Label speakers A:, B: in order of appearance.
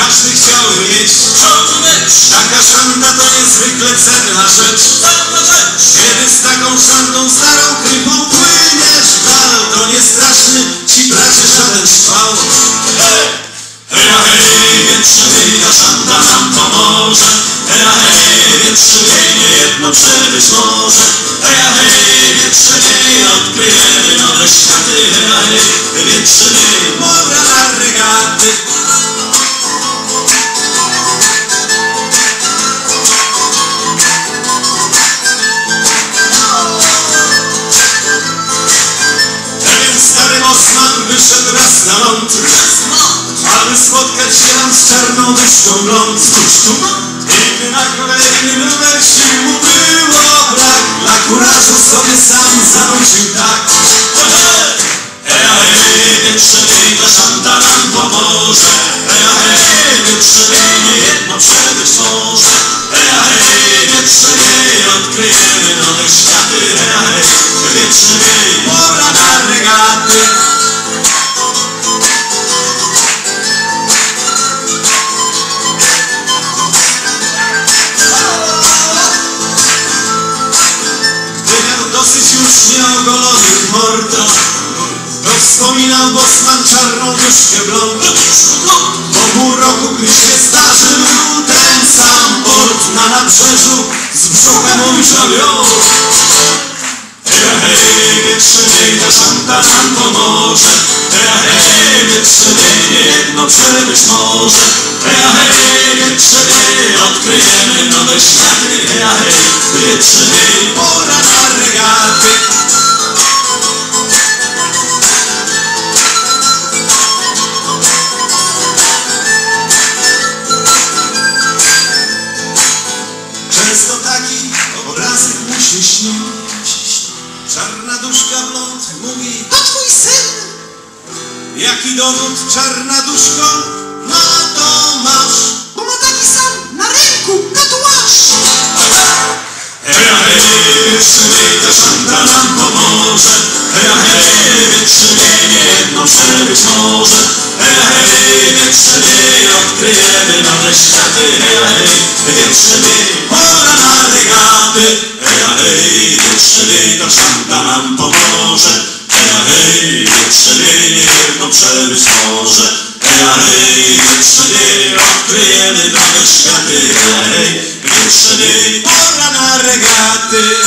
A: każdy chciałby mieć. Taka szanta to niezwykle cenna rzecz. Kiedy z taką szantą starą krypą płyniesz w dal, to nie straszny ci bracie żaden szwał.
B: Heja hej, wietrze wiej, ta szanta nam pomoże. Heja hej, wietrze wiej, niejedno przebyć może. Heja hej, wietrze wiej, odkryjemy nowe światy. Heja hej, wietrze wiej,
A: Pora na regaty. Pewien stary bosman wyszedł raz na ląd, aby spotkać się tam z czarną duszką blond. I gdy na kolejnym numer sił mu było brak, dla kurażu sobie sam zarzucił tak.
B: heja hej, wietrze wiej, ta szanta nam pomoże. Heja hej, wietrze wiej, niejedno przebyć może. Heja hej, wietrze wiej, odkryjemy nowe światy. Heja hej, wietrze wiej,
A: Pora na regaty. Gdy miał dosyć już nieogolonych mord, to wspominał bosman czarną duszkę blond. Po pół roku, gdy się zdarzył ten sam port na nabrzeżu, z brzuchem ujrzał ją.
B: heja hej, wietrze wiej, ta szanta nam pomoże. Heja hej, wietrze wiej, niejedno przebyć może. Heja hej, wietrze wiej, odkryjemy nowe światy. Heja hej, wietrze wiej,
A: Pora na regaty. Często taki obrazek mu się śni. Czarna duszka blond mówi: to twój syn. Jaki dowód, czarna duszko, na to masz? Bo ma taki sam na ręku tatuaż.
B: heja hej, wietrze wiej, ta szanta nam pomoże. Heja hej, wietrze wiej, niejedno przebyć może. Heja hej, wietrze wiej, odkryjemy nowe światy. Heja hej, wietrze wiej,
A: Pora na regaty.
B: heja hej, wietrze wiej, ta szanta nam pomoże. Heja hej, wietrze wiej, niejedno przebyć może. Heja hej, wietrze wiej, odkryjemy nowe światy. Heja hej, wietrze wiej,
A: Pora na regaty.